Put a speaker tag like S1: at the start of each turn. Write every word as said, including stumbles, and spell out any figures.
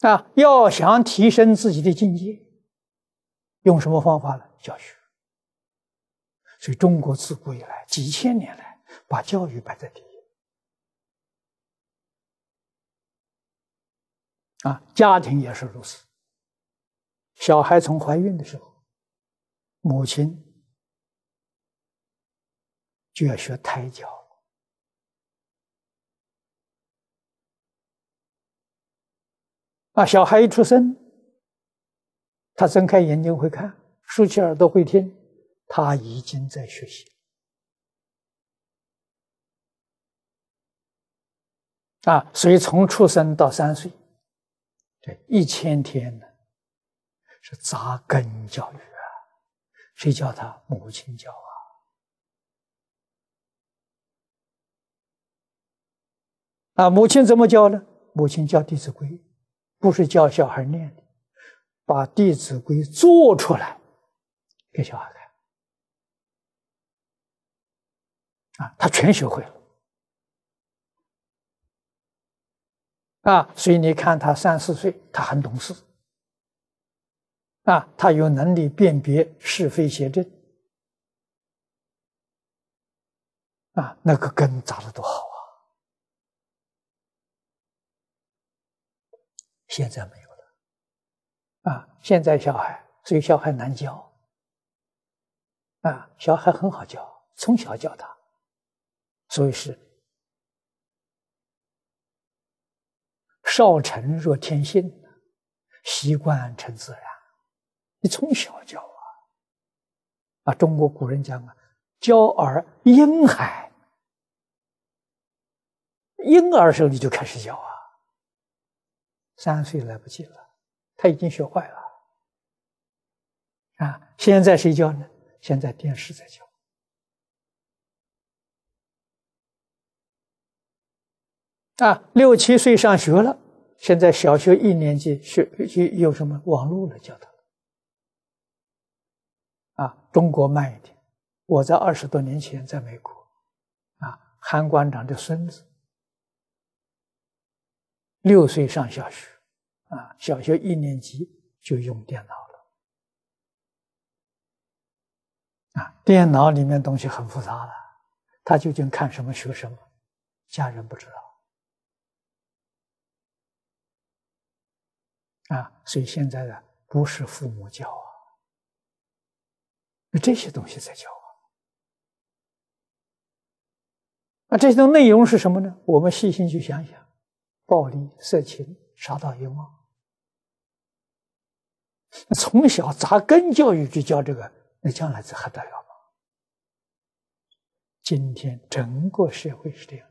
S1: 啊，要想提升自己的境界，用什么方法呢？教学。所以中国自古以来几千年来，把教育摆在第一。啊，家庭也是如此。小孩从怀孕的时候，母亲就要学胎教。啊，小孩一出生，他睁开眼睛会看，竖起耳朵会听，他已经在学习。啊，所以从出生到三岁，这一千天呢，是扎根教育啊。谁教他？母亲教啊。啊，母亲怎么教呢？母亲教《弟子规》。不是教小孩念的，把《弟子规》做出来给小孩看，啊，他全学会了，啊，所以你看他三四岁，他很懂事，啊，他有能力辨别是非邪正，啊，那个根扎得多好啊！现在没有了，啊，现在小孩，所以小孩难教，啊，小孩很好教，从小教他，所以是少成若天性，习惯成自然。你从小教啊，啊，中国古人讲啊，教儿婴孩，婴儿时候你就开始教啊。三岁来不及了，他已经学坏了啊！现在谁教呢？现在电视在教啊！六七岁上学了，现在小学一年级学有什么网络了教他啊！中国慢一点，我在二十多年前在美国啊，韩馆长的孙子六岁上小学。啊，小学一年级就用电脑了，啊，电脑里面东西很复杂了，他究竟看什么学什么，家人不知道，啊，所以现在的不是父母教啊，这些东西在教啊，那这些内容是什么呢？我们细心去想想，暴力、色情、杀盗淫妄。从小扎根教育去教这个，那将来这还得了吗？今天整个社会是这样。